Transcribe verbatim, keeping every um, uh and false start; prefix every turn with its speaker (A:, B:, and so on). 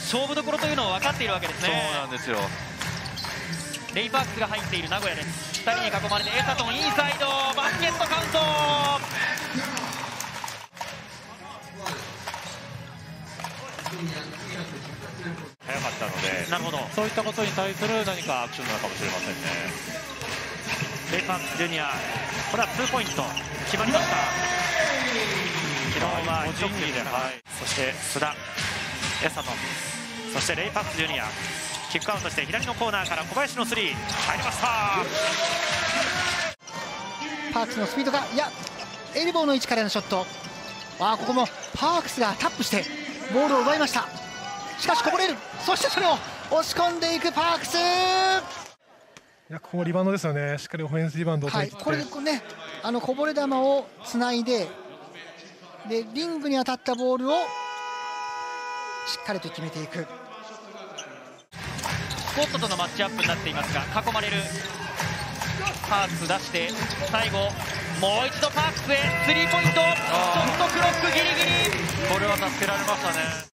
A: 勝負どころというのを分かっているわけですね。
B: そうなんですよ。
A: レイ・パークスが入っている名古屋です。ふたりに囲まれてエサトンインサイドバスケットカウント。
B: 早かったので、
A: なるほど、
B: そういったことに対する何かアクションなのかもしれませんね。
A: レイ・パークスジュニア、これはツーポイント決まりました。昨日は
B: 個人技で、はい、
A: そして須田、エサトン、そしてレイ・パークスジュニア、キックアウトして左のコーナーから小林のスリー入りました。
C: パークスのスピードが、いやエルボーの位置からのショット。あーここもパークスがタップしてボールを奪いました。しかしこぼれる。そしてそれを押し込んでいくパークス。
D: いやここもリバウンドですよね。しっかりオフェンスリバウンドを取り切って、
C: はい、これでね、あのこぼれ球をつないで、でリングに当たったボールをしっかりと決めていく。
A: スコットとのマッチアップになっていますが、囲まれる。パークス出して最後もう一度パークスへスリーポイント。ちょっとクロックギリギリ。
B: これは助けられましたね。